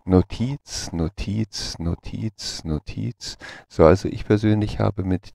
Notiz, Notiz, Notiz, Notiz. So, also ich persönlich habe mit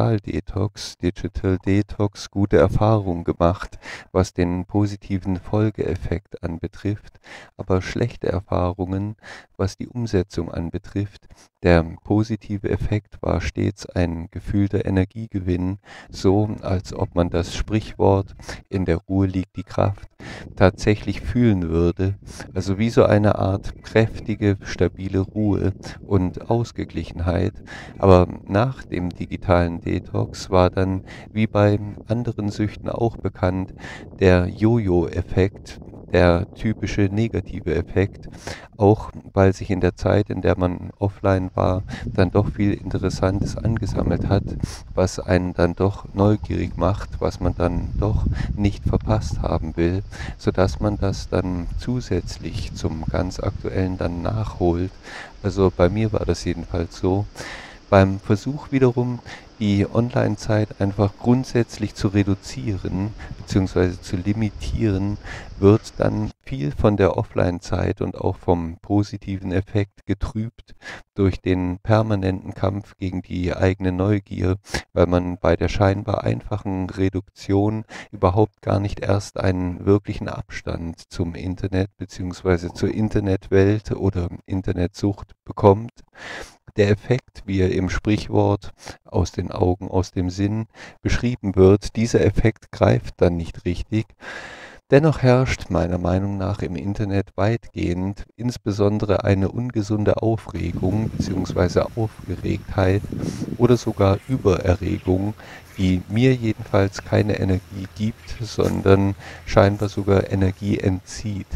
Digital Detox gute Erfahrungen gemacht, was den positiven Folgeeffekt anbetrifft, aber schlechte Erfahrungen, was die Umsetzung anbetrifft. Der positive Effekt war stets ein gefühlter Energiegewinn, so als ob man das Sprichwort „In der Ruhe liegt die Kraft" tatsächlich fühlen würde, also wie so eine Art kräftige, stabile Ruhe und Ausgeglichenheit. Aber nach dem digitalen Detox war dann, wie bei anderen Süchten auch bekannt, der Jojo-Effekt, der typische negative Effekt, auch weil sich in der Zeit, in der man offline war, dann doch viel Interessantes angesammelt hat, was einen dann doch neugierig macht, was man dann doch nicht verpasst haben will, sodass man das dann zusätzlich zum ganz Aktuellen dann nachholt. Also bei mir war das jedenfalls so. Beim Versuch wiederum, die Online-Zeit einfach grundsätzlich zu reduzieren bzw. zu limitieren, wird dann viel von der Offline-Zeit und auch vom positiven Effekt getrübt durch den permanenten Kampf gegen die eigene Neugier, weil man bei der scheinbar einfachen Reduktion überhaupt gar nicht erst einen wirklichen Abstand zum Internet bzw. zur Internetwelt oder Internetsucht bekommt. Der Effekt, wie er im Sprichwort „aus den Augen, aus dem Sinn" beschrieben wird, dieser Effekt greift dann nicht richtig. Dennoch herrscht meiner Meinung nach im Internet weitgehend insbesondere eine ungesunde Aufregung bzw. Aufgeregtheit oder sogar Übererregung, die mir jedenfalls keine Energie gibt, sondern scheinbar sogar Energie entzieht.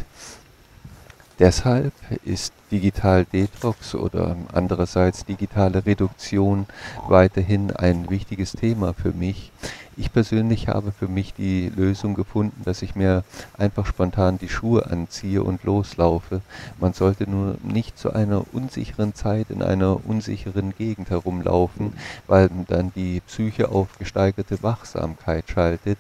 Deshalb ist Digital Detox oder andererseits digitale Reduktion weiterhin ein wichtiges Thema für mich. Ich persönlich habe für mich die Lösung gefunden, dass ich mir einfach spontan die Schuhe anziehe und loslaufe. Man sollte nur nicht zu einer unsicheren Zeit in einer unsicheren Gegend herumlaufen, weil dann die Psyche auf gesteigerte Wachsamkeit schaltet,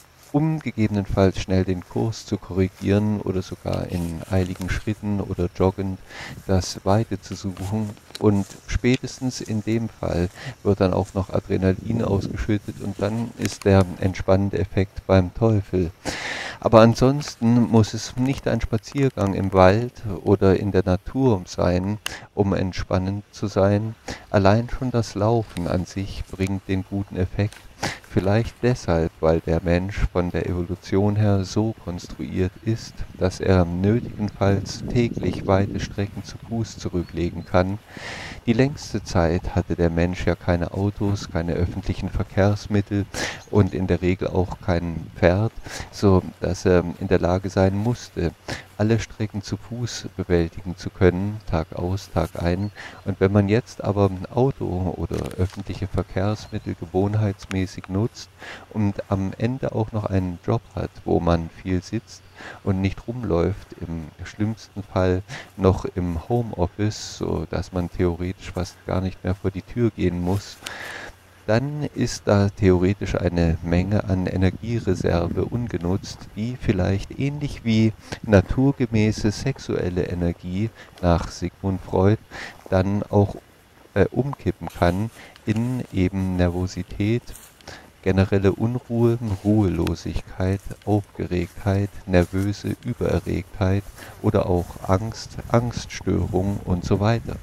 um gegebenenfalls schnell den Kurs zu korrigieren oder sogar in eiligen Schritten oder joggend das Weite zu suchen. Und spätestens in dem Fall wird dann auch noch Adrenalin ausgeschüttet und dann ist der entspannende Effekt beim Teufel. Aber ansonsten muss es nicht ein Spaziergang im Wald oder in der Natur sein, um entspannend zu sein. Allein schon das Laufen an sich bringt den guten Effekt. Vielleicht deshalb, weil der Mensch von der Evolution her so konstruiert ist, dass er nötigenfalls täglich weite Strecken zu Fuß zurücklegen kann. Die längste Zeit hatte der Mensch ja keine Autos, keine öffentlichen Verkehrsmittel und in der Regel auch kein Pferd, so dass er in der Lage sein musste, alle Strecken zu Fuß bewältigen zu können, Tag aus, Tag ein. Und wenn man jetzt aber ein Auto oder öffentliche Verkehrsmittel gewohnheitsmäßig nutzt und am Ende auch noch einen Job hat, wo man viel sitzt und nicht rumläuft, im schlimmsten Fall noch im Homeoffice, so dass man theoretisch fast gar nicht mehr vor die Tür gehen muss, dann ist da theoretisch eine Menge an Energiereserve ungenutzt, die vielleicht ähnlich wie naturgemäße sexuelle Energie nach Sigmund Freud dann auch umkippen kann in eben Nervosität, generelle Unruhe, Ruhelosigkeit, Aufgeregtheit, nervöse Übererregtheit oder auch Angst, Angststörung und so weiter.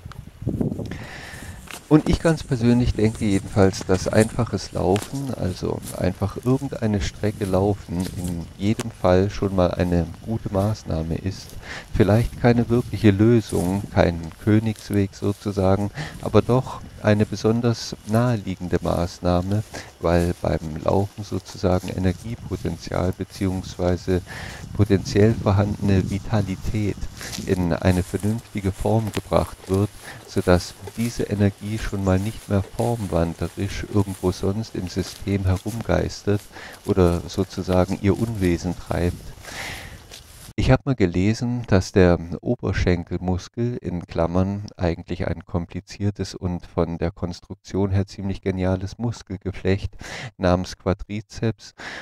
Und ich ganz persönlich denke jedenfalls, dass einfaches Laufen, also einfach irgendeine Strecke laufen, in jedem Fall schon mal eine gute Maßnahme ist. Vielleicht keine wirkliche Lösung, kein Königsweg sozusagen, aber doch eine besonders naheliegende Maßnahme, weil beim Laufen sozusagen Energiepotenzial bzw. potenziell vorhandene Vitalität in eine vernünftige Form gebracht wird, sodass diese Energie schon mal nicht mehr formwandlerisch irgendwo sonst im System herumgeistert oder sozusagen ihr Unwesen treibt. Ich habe mal gelesen, dass der Oberschenkelmuskel in Klammern eigentlich ein kompliziertes und von der Konstruktion her ziemlich geniales Muskelgeflecht namens Quadrizeps,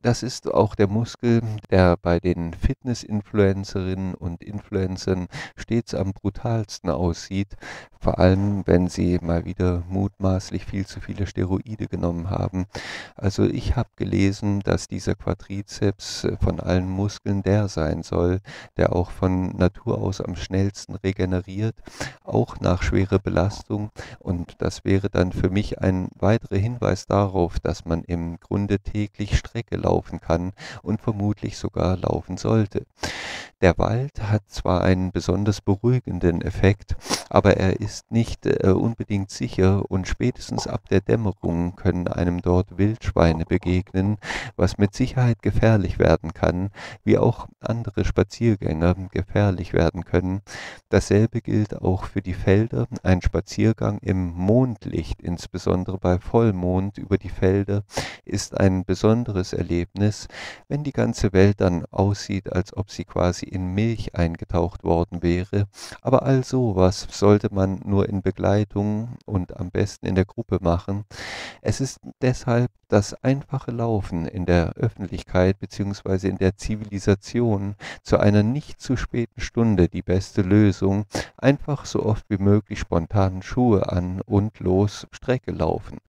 Das ist auch der Muskel, der bei den Fitness-Influencerinnen und Influencern stets am brutalsten aussieht, vor allem wenn sie mal wieder mutmaßlich viel zu viele Steroide genommen haben. Also ich habe gelesen, dass dieser Quadrizeps von allen Muskeln der sein soll, der auch von Natur aus am schnellsten regeneriert, auch nach schwerer Belastung. Und das wäre dann für mich ein weiterer Hinweis darauf, dass man im Grunde täglich Strecke laufen kann und vermutlich sogar laufen sollte. Der Wald hat zwar einen besonders beruhigenden Effekt, aber er ist nicht unbedingt sicher und spätestens ab der Dämmerung können einem dort Wildschweine begegnen, was mit Sicherheit gefährlich werden kann, wie auch andere Spaziergänger gefährlich werden können. Dasselbe gilt auch für die Felder. Ein Spaziergang im Mondlicht, insbesondere bei Vollmond über die Felder, ist ein besonderes Erlebnis, wenn die ganze Welt dann aussieht, als ob sie quasi in Milch eingetaucht worden wäre. Aber all sowas sollte man nur in Begleitung und am besten in der Gruppe machen. Es ist deshalb das einfache Laufen in der Öffentlichkeit bzw. in der Zivilisation zu einer nicht zu späten Stunde die beste Lösung. Einfach so oft wie möglich spontan Schuhe an und los Strecke laufen.